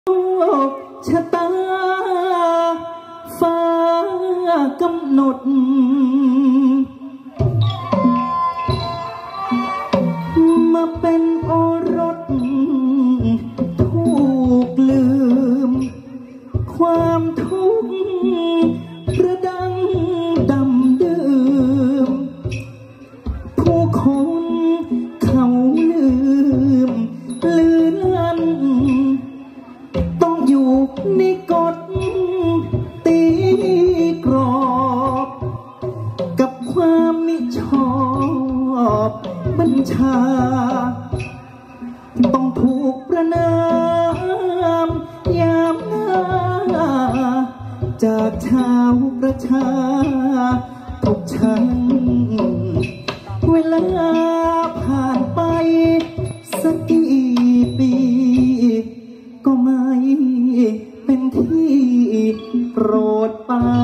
โลกชะตาฟ้ากำหนดมาเป็นโอรสถูกลืมความทุกข์ระดังดำดื่มผู้คนเขาลืมลือลั่นต้องอยู่ในกฎตีกรอบกับความมิชอบบัญชาต้องถูกประนามยามหน้าจากชาวประชาทุกชั้นเวลาผ่านไปสักกี่ปีก็ไม่เป็นที่โปรดปรา